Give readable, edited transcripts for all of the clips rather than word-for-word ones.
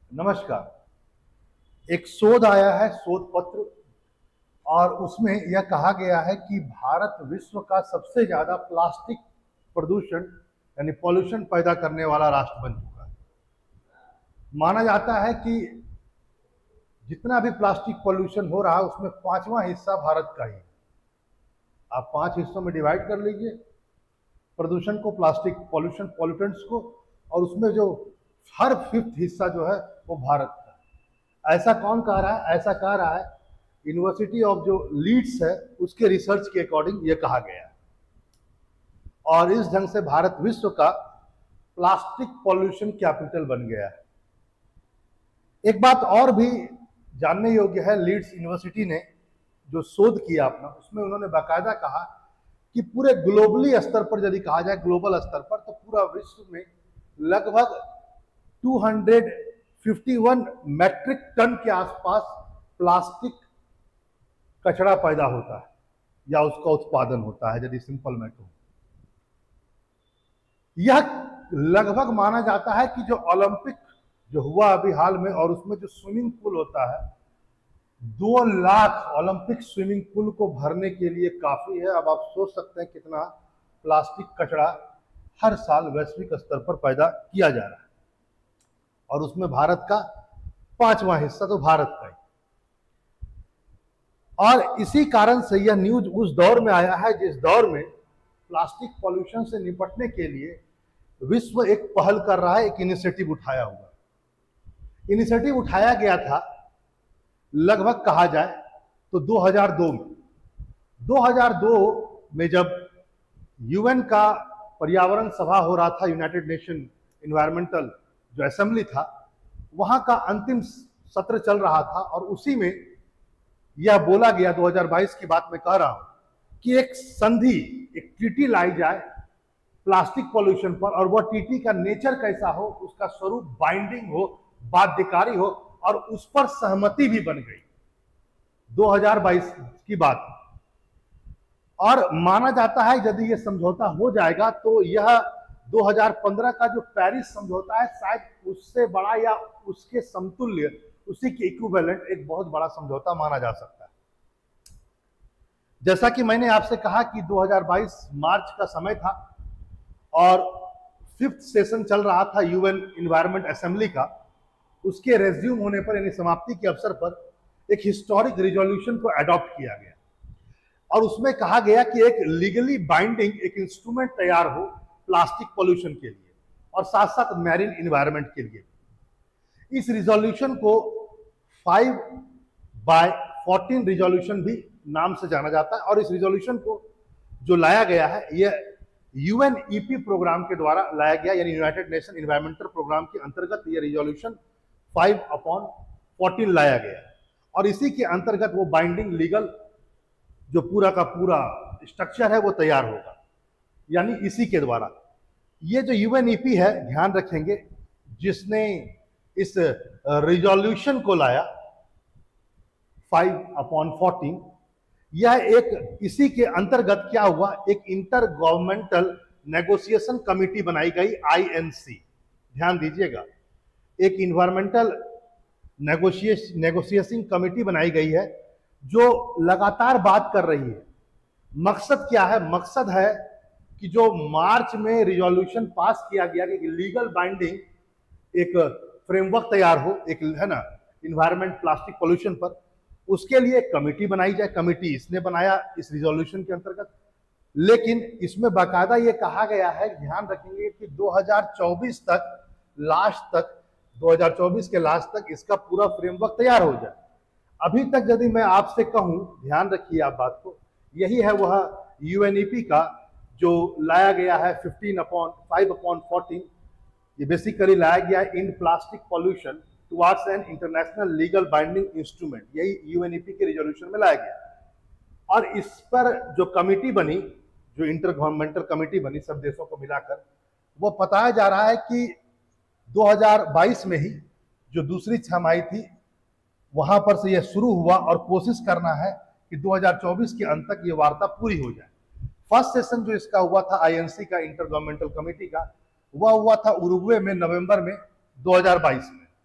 नमस्कार। एक शोध आया है, शोध पत्र, और उसमें यह कहा गया है कि भारत विश्व का सबसे ज्यादा प्लास्टिक प्रदूषण यानी पॉल्यूशन पैदा करने वाला राष्ट्र बन चुका है। माना जाता है कि जितना भी प्लास्टिक पॉल्यूशन हो रहा है उसमें पांचवा हिस्सा भारत का ही है। आप 5 हिस्सों में डिवाइड कर लीजिए प्रदूषण को, प्लास्टिक पॉल्यूशन पॉल्यूटेंट्स को, और उसमें जो हर 5th हिस्सा जो है वो भारत का। ऐसा कौन कह रहा है? ऐसा कह रहा है यूनिवर्सिटी ऑफ जो लीड्स है उसके रिसर्च के अकॉर्डिंग ये कहा गया है। और इस ढंग से भारत विश्व का प्लास्टिक पॉल्यूशन कैपिटल बन गया है। एक बात और भी जानने योग्य है, लीड्स यूनिवर्सिटी ने जो शोध किया अपना, उसमें उन्होंने बाकायदा कहा कि पूरे ग्लोबली स्तर पर यदि कहा जाए, ग्लोबल स्तर पर, तो पूरा विश्व में लगभग 251 मैट्रिक टन के आसपास प्लास्टिक कचरा पैदा होता है या उसका उत्पादन होता है, यदि सिंपल मैं कहूं। यह लगभग माना जाता है कि जो ओलंपिक जो हुआ अभी हाल में, और उसमें जो स्विमिंग पूल होता है, 2 लाख ओलंपिक स्विमिंग पूल को भरने के लिए काफी है। अब आप सोच सकते हैं कितना प्लास्टिक कचरा हर साल वैश्विक स्तर पर पैदा किया जा रहा है, और उसमें भारत का 5वां हिस्सा तो भारत का ही। और इसी कारण से यह न्यूज उस दौर में आया है जिस दौर में प्लास्टिक पॉल्यूशन से निपटने के लिए विश्व एक पहल कर रहा है, एक इनिशिएटिव उठाया हुआ। इनिशिएटिव उठाया गया था लगभग कहा जाए तो 2002 में। 2002 में जब यूएन का पर्यावरण सभा हो रहा था, यूनाइटेड नेशन इन्वायरमेंटल जो असेंबली था, वहां का अंतिम सत्र चल रहा था, और उसी में यह बोला गया, 2022 की बात मैं कह रहा हूं, कि एक संधि, एक ट्रीटी लाई जाए प्लास्टिक पॉल्यूशन पर, और वह ट्रीटी का नेचर कैसा हो, उसका स्वरूप बाइंडिंग हो, बाध्यकारी हो, और उस पर सहमति भी बन गई। 2022 की बात। और माना जाता है यदि यह समझौता हो जाएगा तो यह 2015 का जो पेरिस समझौता है, शायद उससे बड़ा या उसके समतुल्य, उसी के इक्विवेलेंट एक बहुत बड़ा समझौता माना जा सकता है। जैसा कि मैंने आपसे कहा कि 2022 मार्च का समय था, और 5th सेशन चल रहा था यूएन इन्वायरमेंट असेंबली का। उसके रेज्यूम होने पर, यानी समाप्ति के अवसर पर, एक हिस्टोरिक रिजोल्यूशन को अडॉप्ट किया गया, और उसमें कहा गया कि एक लीगली बाइंडिंग एक इंस्ट्रूमेंट तैयार हो प्लास्टिक पॉल्यूशन के लिए, और साथ साथ मैरीन इन्वायरमेंट के लिए। इस रिजोल्यूशन को 5/14 रिजोल्यूशन भी नाम से जाना जाता है, और इस रिजोल्यूशन को जो लाया गया है, यह यूएनईपी प्रोग्राम के द्वारा लाया गया, यानी यूनाइटेड नेशन इन्वायरमेंटल प्रोग्राम के अंतर्गत यह रिजोल्यूशन 5/14 लाया गया, और इसी के अंतर्गत वो बाइंडिंग लीगल जो पूरा का पूरा स्ट्रक्चर है वो तैयार होगा, यानी इसी के द्वारा। ये जो यूएनईपी है, ध्यान रखेंगे, जिसने इस रिजोल्यूशन को लाया 5/14, यह एक, इसी के अंतर्गत क्या हुआ, एक इंटर गवर्नमेंटल नेगोशिएशन कमेटी बनाई गई, आईएनसी। ध्यान दीजिएगा, एक इन्वायरमेंटल नेगोशिएशन कमेटी बनाई गई है जो लगातार बात कर रही है। मकसद क्या है? मकसद है कि जो मार्च में रिजोल्यूशन पास किया गया कि लीगल बाइंडिंग एक फ्रेमवर्क तैयार हो, एक है ना, इन्वायरमेंट प्लास्टिक पॉल्यूशन पर, उसके लिए एक कमेटी बनाई जाए। कमेटी इसने बनाया इस रिजोल्यूशन के अंतर्गत, लेकिन इसमें बाकायदा ये कहा गया है, ध्यान रखेंगे, कि 2024 तक, लास्ट तक, 2024 के लास्ट तक इसका पूरा फ्रेमवर्क तैयार हो जाए। अभी तक यदि मैं आपसे कहूं, ध्यान रखिए आप बात को, यही है वह यूएनईपी का जो लाया गया है 5/14। ये बेसिकली लाया गया है in plastic pollution towards an international legal binding instrument, यही यूएनईपी के रिजोल्यूशन में लाया गया। और इस पर जो कमेटी बनी, जो इंटर गवर्नमेंटल कमेटी बनी सब देशों को मिलाकर, वो बताया जा रहा है कि 2022 में ही जो दूसरी छमाही थी वहां पर से यह शुरू हुआ, और कोशिश करना है कि 2024 के अंत तक ये वार्ता पूरी हो जाए। फर्स्ट सेशन जो इसका हुआ था आईएनसी का, इंटर गवर्नमेंटल कमेटी का, वह हुआ था उरुग्वे में नवंबर में 2022 में,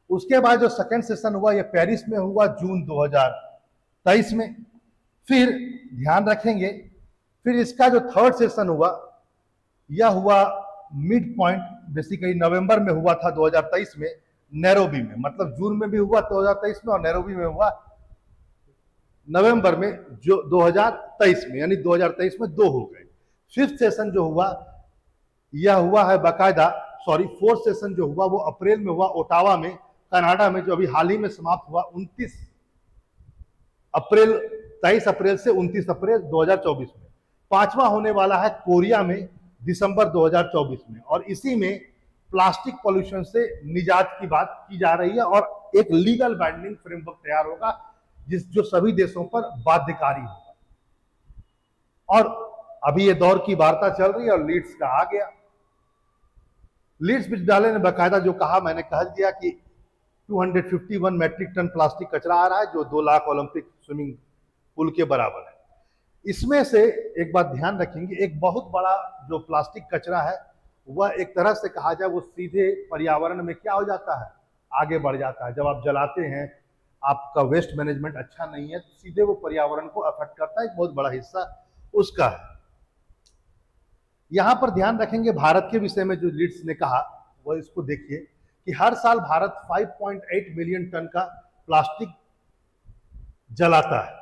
उसके बाद जो सेकंड सेशन हुआ ये पेरिस में हुआ जून 2023 में। फिर ध्यान रखेंगे, फिर इसका जो थर्ड सेशन हुआ यह हुआ मिड पॉइंट, बेसिकली नवंबर में हुआ था 2023 में नैरोबी में, मतलब जून में भी हुआ 2023 में और नैरोबी में हुआ नवंबर में जो 2023 में, यानी 2023 में दो हो गए। फिफ्थ सेशन जो हुआ यह हुआ है बाकायदा, सॉरी फोर्थ सेशन जो हुआ वो अप्रैल में हुआ ओटावा में कनाडा में, जो अभी हाल ही में समाप्त हुआ 23 अप्रैल से 29 अप्रैल 2024 में। पांचवा होने वाला है कोरिया में दिसंबर 2024 में, और इसी में प्लास्टिक पॉल्यूशन से निजात की बात की जा रही है और एक लीगल बाइंडिंग फ्रेमवर्क तैयार होगा जो सभी देशों पर बाध्यकारी होगा। और अभी ये दौर की वार्ता चल रही है और लीड्स का आ गया। लीड्स विश्वविद्यालय ने बाकायदा जो कहा, मैंने कह दिया कि 251 मैट्रिक टन प्लास्टिक कचरा आ रहा है जो 2 लाख ओलंपिक स्विमिंग पूल के बराबर है। इसमें से एक बात ध्यान रखेंगे, एक बहुत बड़ा जो प्लास्टिक कचरा है वह एक तरह से कहा जाए वो सीधे पर्यावरण में क्या हो जाता है, आगे बढ़ जाता है। जब आप जलाते हैं, आपका वेस्ट मैनेजमेंट अच्छा नहीं है तो सीधे वो पर्यावरण को अफेक्ट करता है, एक बहुत बड़ा हिस्सा उसका है। यहां पर ध्यान रखेंगे भारत के विषय में जो लीड्स ने कहा वह इसको देखिए कि हर साल भारत 5.8 मिलियन टन का प्लास्टिक जलाता है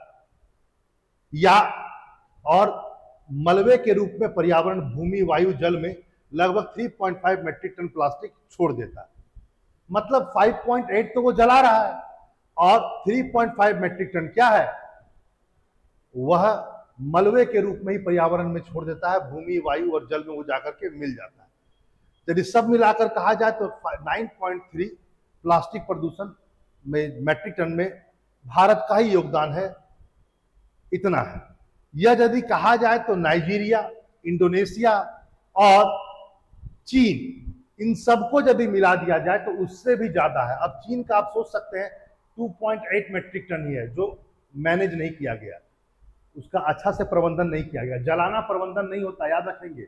या और मलबे के रूप में पर्यावरण, भूमि, वायु, जल में लगभग 3.5 मैट्रिक टन प्लास्टिक छोड़ देता है। मतलब 5.8 तो वो जला रहा है और 3.5 मैट्रिक टन क्या है, वह मलबे के रूप में ही पर्यावरण में छोड़ देता है, भूमि, वायु और जल में वो जाकर के मिल जाता है। यदि सब मिलाकर कहा जाए तो 9.3 प्लास्टिक प्रदूषण में मैट्रिक टन में भारत का ही योगदान है, इतना है। यह यदि कहा जाए तो नाइजीरिया, इंडोनेशिया और चीन, इन सबको यदि मिला दिया जाए तो उससे भी ज्यादा है। अब चीन का आप सोच सकते हैं 2.8 मैट्रिक टन ही है जो मैनेज नहीं किया गया, उसका अच्छा से प्रबंधन नहीं किया गया। जलाना प्रबंधन नहीं होता, याद रखेंगे।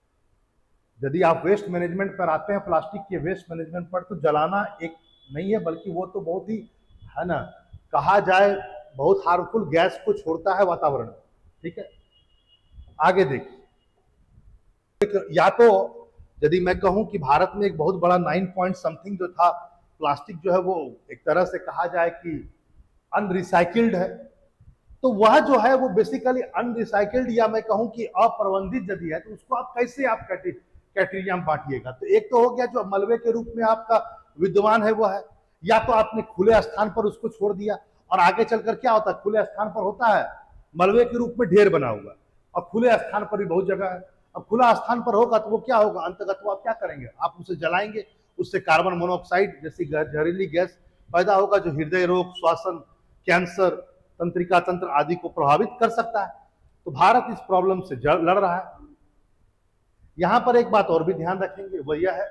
यदि आप वेस्ट मैनेजमेंट पर आते हैं, प्लास्टिक के वेस्ट मैनेजमेंट पर, तो जलाना एक नहीं है, बल्कि वो तो बहुत ही है ना, कहा जाए बहुत हार्मफुल गैस को छोड़ता है वातावरण में। ठीक है, आगे देखिए, या तो यदि मैं कहूं कि भारत में एक बहुत बड़ा 9 पॉइंट समथिंग जो था प्लास्टिक जो है वो एक तरह से कहा जाए कि अनरिसाइकिल्ड है, तो वह जो है वो बेसिकली अनरिसाइकिल्ड या मैं कहूं कि अप्रबंधित यदि है तो उसको आप कैसे आप कैटेगरी में बांटिएगा। तो एक तो हो गया जो मलबे के रूप में आपका विद्यमान है वो है, या तो आपने खुले स्थान पर उसको छोड़ दिया और आगे चलकर क्या होता है, खुले स्थान पर होता है मलबे के रूप में ढेर बना हुआ, और खुले स्थान पर भी बहुत जगह है। अब खुला स्थान पर होगा तो वो क्या होगा, अंततः वो आप क्या करेंगे, आप उसे जलाएंगे, उससे कार्बन मोनोऑक्साइड जैसी जहरीली गैस पैदा होगा जो हृदय रोग, श्वसन, कैंसर, तंत्रिका तंत्र आदि को प्रभावित कर सकता है। तो भारत इस प्रॉब्लम से लड़ रहा है। यहां पर एक बात और भी ध्यान रखेंगे, वह यह है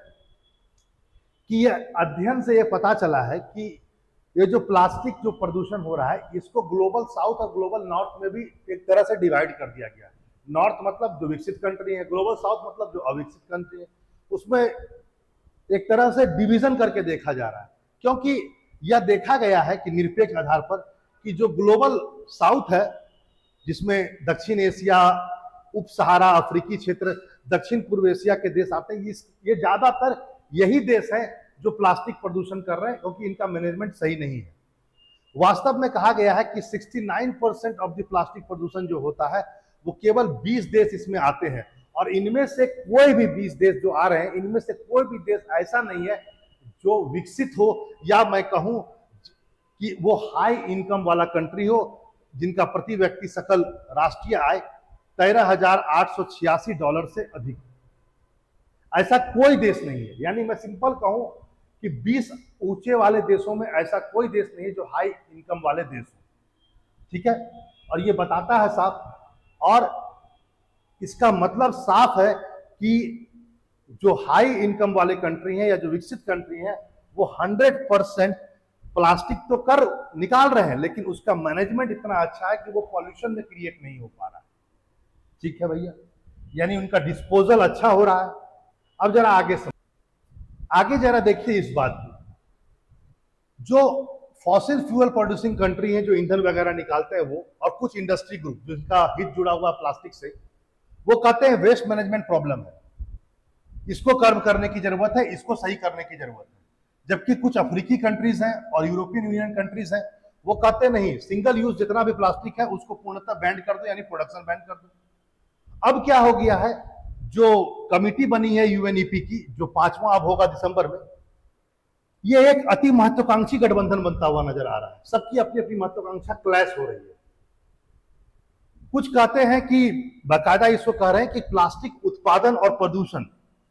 कि यह अध्ययन से यह पता चला है कि ये जो प्लास्टिक जो प्रदूषण हो रहा है इसको ग्लोबल साउथ और ग्लोबल नॉर्थ में भी एक तरह से डिवाइड कर दिया गया है। नॉर्थ मतलब जो विकसित कंट्री है, ग्लोबल साउथ मतलब जो अविकसित कंट्री है, उसमें एक तरह से डिवीजन करके देखा जा रहा है। क्योंकि यह देखा गया है कि निरपेक्ष आधार पर कि जो ग्लोबल साउथ है जिसमें दक्षिण एशिया, उप सहारा अफ्रीकी क्षेत्र, दक्षिण पूर्व एशिया के देश आते हैं, ये ज्यादातर यही देश है जो प्लास्टिक प्रदूषण कर रहे हैं क्योंकि इनका मैनेजमेंट सही नहीं है। वास्तव में कहा गया है कि 69% ऑफ द प्लास्टिक प्रदूषण जो होता है वो केवल 20 देश इसमें आते हैं, और इनमें से कोई भी 20 देश जो आ रहे हैं, इनमें से कोई भी देश ऐसा नहीं है जो विकसित हो या मैं कहूं कि वो हाई इनकम वाला कंट्री हो जिनका प्रति व्यक्ति सकल राष्ट्रीय आय $13,886 से अधिक। ऐसा कोई देश नहीं है। यानी मैं सिंपल कहूं कि 20 ऊंचे वाले देशों में ऐसा कोई देश नहीं है जो हाई इनकम वाले देश हो। ठीक है, और ये बताता है साफ, और इसका मतलब साफ है कि जो हाई इनकम वाले कंट्री हैं या जो विकसित कंट्री हैं वो 100% प्लास्टिक तो कर निकाल रहे हैं, लेकिन उसका मैनेजमेंट इतना अच्छा है कि वो पॉल्यूशन में क्रिएट नहीं हो पा रहा है। ठीक है भैया, यानी उनका डिस्पोजल अच्छा हो रहा है। अब जरा आगे जरा देखिए इस बात को जो फॉसिल फ्यूल प्रोड्यूसिंग कंट्री है, जो ईंधन वगैरह निकालते हैं वो, और कुछ इंडस्ट्री ग्रुप जिनका हित जुड़ा हुआ प्लास्टिक से, वो कहते हैं वेस्ट मैनेजमेंट प्रॉब्लम है, इसको कर्व करने की जरूरत है, इसको सही करने की जरूरत है। जबकि कुछ अफ्रीकी कंट्रीज हैं और यूरोपियन यूनियन कंट्रीज हैं, वो कहते नहीं, सिंगल यूज जितना भी प्लास्टिक है उसको पूर्णतः बैन कर दो, यानी प्रोडक्शन बैन कर दो। अब क्या हो गया है, जो कमिटी बनी है यूएनईपी की, जो 5वां अब होगा दिसंबर में, ये एक अति महत्वाकांक्षी गठबंधन बनता हुआ नजर आ रहा है। सबकी अपनी अपनी महत्वाकांक्षा क्लैश हो रही है। कुछ कहते हैं कि बाकायदा इसको कह रहे हैं कि प्लास्टिक उत्पादन और प्रदूषण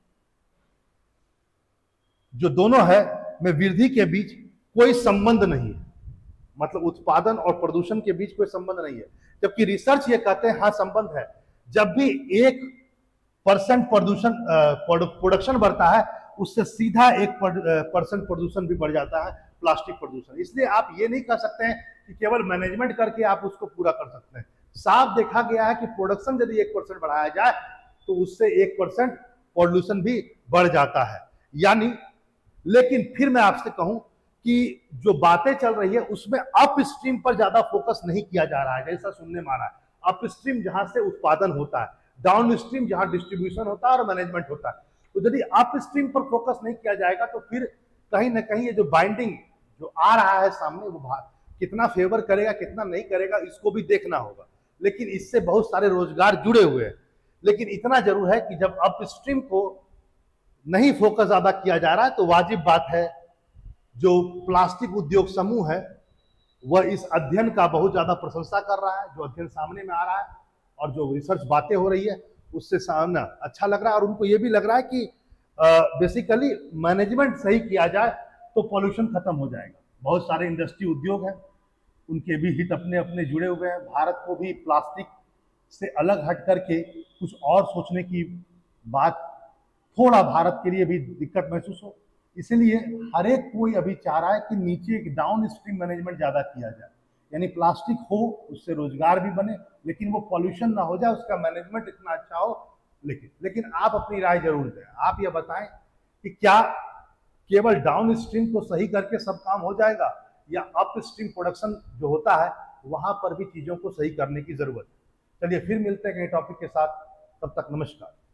जो दोनों है में वृद्धि के बीच कोई संबंध नहीं है, मतलब उत्पादन और प्रदूषण के बीच कोई संबंध नहीं है। जबकि रिसर्च ये कहते हैं हाँ संबंध है। जब भी 1% प्रदूषण प्रोडक्शन बढ़ता है, उससे सीधा 1% प्रदूषण भी बढ़ जाता है, प्लास्टिक प्रदूषण। इसलिए आप ये नहीं कह सकते हैं कि केवल मैनेजमेंट करके आप उसको पूरा कर सकते हैं। साफ देखा गया है कि प्रोडक्शन यदि 1% बढ़ाया जाए तो उससे 1% पॉल्यूशन भी बढ़ जाता है। यानी, लेकिन फिर मैं आपसे कहूं कि जो बातें चल रही है उसमें अप स्ट्रीम पर ज्यादा फोकस नहीं किया जा रहा है, जैसा सुनने में आ रहा है। अप स्ट्रीम जहां से उत्पादन होता है, डाउन स्ट्रीम जहां डिस्ट्रीब्यूशन होता है और मैनेजमेंट होता है। तो यदि अप स्ट्रीम पर फोकस नहीं किया जाएगा तो फिर कहीं ना कहीं ये जो बाइंडिंग जो आ रहा है सामने, वो कितना फेवर करेगा कितना नहीं करेगा इसको भी देखना होगा। लेकिन इससे बहुत सारे रोजगार जुड़े हुए हैं। लेकिन इतना जरूर है कि जब अप स्ट्रीम को नहीं फोकस ज्यादा किया जा रहा है तो वाजिब बात है, जो प्लास्टिक उद्योग समूह है वह इस अध्ययन का बहुत ज्यादा प्रशंसा कर रहा है, जो अध्ययन सामने में आ रहा है और जो रिसर्च बातें हो रही है उससे सामना अच्छा लग रहा है। और उनको ये भी लग रहा है कि बेसिकली मैनेजमेंट सही किया जाए तो पॉल्यूशन खत्म हो जाएगा। बहुत सारे इंडस्ट्री उद्योग हैं, उनके भी हित अपने अपने जुड़े हुए हैं। भारत को भी प्लास्टिक से अलग हट करके कुछ और सोचने की बात थोड़ा भारत के लिए भी दिक्कत महसूस हो, इसलिए हर एक कोई अभी चाह रहा है कि नीचे एक डाउन स्ट्रीम मैनेजमेंट ज्यादा किया जाए, यानी प्लास्टिक हो उससे रोजगार भी बने, लेकिन वो पॉल्यूशन ना हो जाए, उसका मैनेजमेंट इतना अच्छा हो। लेकिन आप अपनी राय जरूर दें। आप ये बताएं कि क्या केवल डाउन स्ट्रीम को सही करके सब काम हो जाएगा, या अप स्ट्रीम प्रोडक्शन जो होता है वहां पर भी चीजों को सही करने की जरूरत है। चलिए फिर मिलते हैं नए टॉपिक के साथ, तब तक नमस्कार।